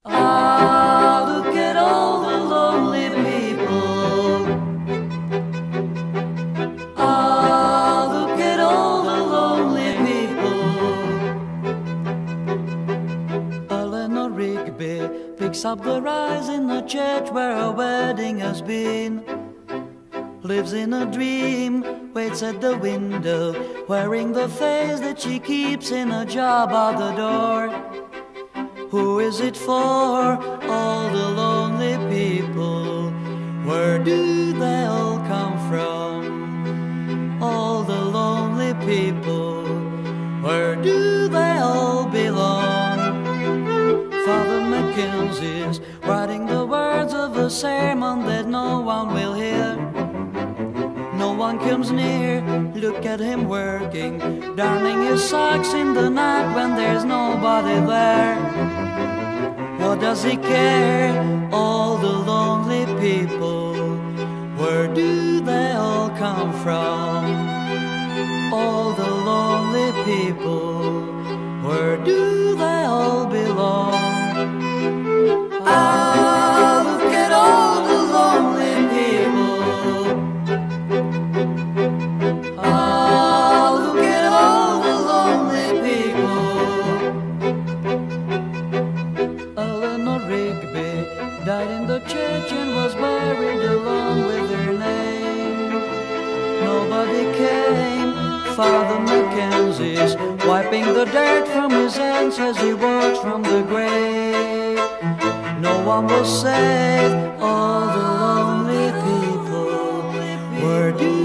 Ah, look at all the lonely people. Ah, look at all the lonely people. Eleanor Rigby picks up the rice in the church where a wedding has been. Lives in a dream, waits at the window, wearing the face that she keeps in a jar by the door. Who is it for? All the lonely people. Where do they all come from? All the lonely people. Where do they all belong? Father Mackenzie's writing the words of a sermon that no one will hear. No one comes near, look at him working, darning his socks in the night when there's nobody there. What does he care? All the lonely people. Where do they all come from? All the lonely people. Where do they all belong? Ah, look at all the lonely people. Ah, look at all the lonely people. Eleanor Rigby died in the church and was buried along with her name. Nobody came. Father Mackenzie's wiping the dirt from his hands as he walks from the grave. No one will save all the lonely people. Where do